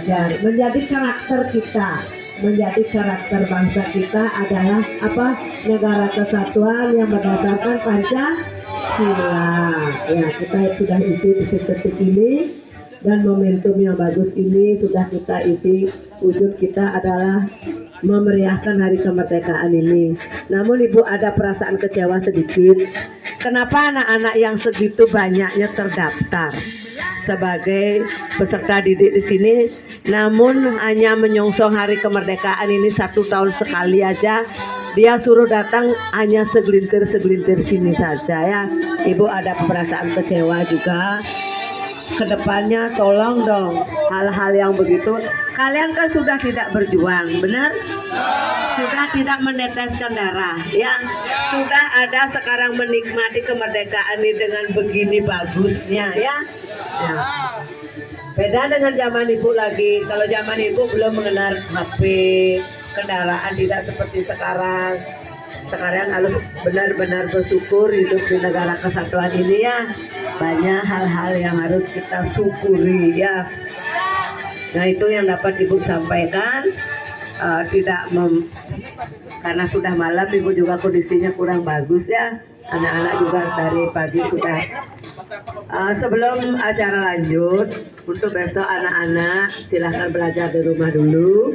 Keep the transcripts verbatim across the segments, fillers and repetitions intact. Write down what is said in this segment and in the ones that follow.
belajar menjadi karakter kita, menjadi karakter bangsa kita adalah apa? Negara kesatuan yang berdasarkan Pancasila. Ya, kita sudah isi di detik ini dan momentum yang bagus ini sudah kita isi. Wujud kita adalah memeriahkan hari kemerdekaan ini. Namun Ibu ada perasaan kecewa sedikit. Kenapa anak-anak yang segitu banyaknya terdaftar sebagai peserta didik di sini, namun hanya menyongsong hari kemerdekaan ini satu tahun sekali aja, dia suruh datang hanya segelintir-segelintir sini saja ya. Ibu ada perasaan kecewa juga. Kedepannya tolong dong hal-hal yang begitu. Kalian kan sudah tidak berjuang, benar? Sudah tidak meneteskan darah, ya. Sudah ada sekarang menikmati kemerdekaan ini dengan begini bagusnya, ya. Ya. Beda dengan zaman Ibu lagi. Kalau zaman Ibu belum mengenal H P, kendaraan tidak seperti sekarang. Sekarang harus benar-benar bersyukur hidup di negara kesatuan ini ya. Banyak hal-hal yang harus kita syukuri ya. Nah itu yang dapat Ibu sampaikan. Uh, tidak mem karena sudah malam, Ibu juga kondisinya kurang bagus ya. Anak-anak juga dari pagi sudah. Uh, sebelum acara lanjut, untuk besok anak-anak silahkan belajar di rumah dulu.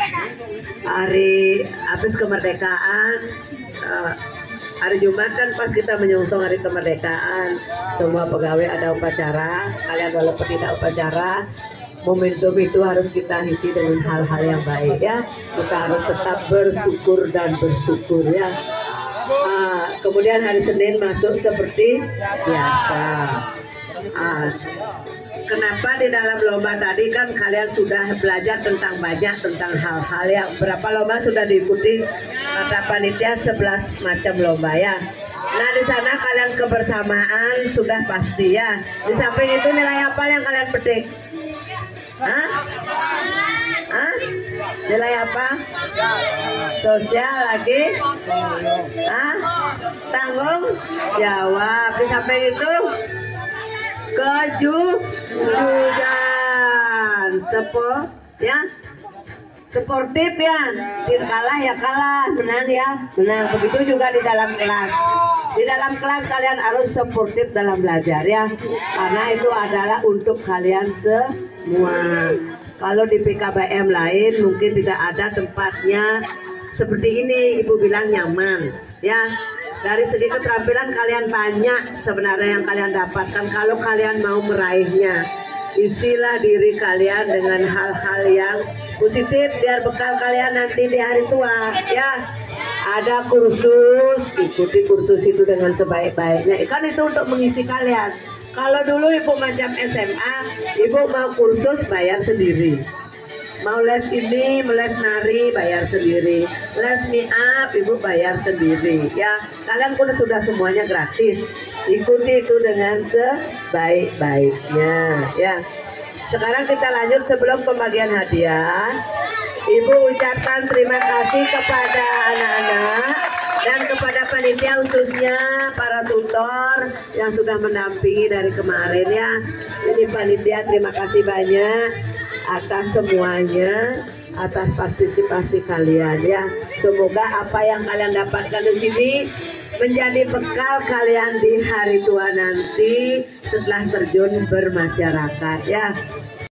Hari habis kemerdekaan, uh, hari Jumat kan pas kita menyongsong hari kemerdekaan, semua pegawai ada upacara. Kalian walaupun tidak upacara, momentum itu harus kita isi dengan hal-hal yang baik ya. Kita harus tetap bersyukur dan bersyukur ya. Uh, kemudian hari Senin masuk seperti biasa. Uh, kenapa di dalam lomba tadi kan kalian sudah belajar tentang banyak tentang hal-hal yang berapa lomba sudah diikuti kata panitia sebelas macam lomba ya. Nah di sana kalian kebersamaan sudah pasti ya. Di samping itu nilai apa yang kalian petik? Hah? Hah? Nilai apa? Sosial lagi? Hah? Tanggung jawab. Di samping itu kejujuran, sepo, ya, sportif ya. Tidak kalah ya kalah, menang ya, menang. Begitu juga di dalam kelas. Di dalam kelas kalian harus sportif dalam belajar ya, karena itu adalah untuk kalian semua. Kalau di P K B M lain mungkin tidak ada tempatnya seperti ini, Ibu bilang nyaman ya. Dari segi keterampilan kalian banyak sebenarnya yang kalian dapatkan kalau kalian mau meraihnya. Isilah diri kalian dengan hal-hal yang positif biar bekal kalian nanti di hari tua ya. Ada kursus, ikuti kursus itu dengan sebaik-baiknya. Kan itu untuk mengisi kalian. Kalau dulu Ibu macam S M A, Ibu mau kursus bayar sendiri. Mau les ini, les nari bayar sendiri. Les make-up Ibu bayar sendiri ya. Kalian pun sudah semuanya gratis. Ikuti itu dengan sebaik-baiknya ya. Sekarang kita lanjut sebelum pembagian hadiah. Ibu ucapkan terima kasih kepada anak-anak dan kepada panitia khususnya para tutor yang sudah mendampingi dari kemarin ya. Ini panitia terima kasih banyak atas semuanya, atas partisipasi kalian ya. Semoga apa yang kalian dapatkan di sini menjadi bekal kalian di hari tua nanti setelah terjun bermasyarakat ya.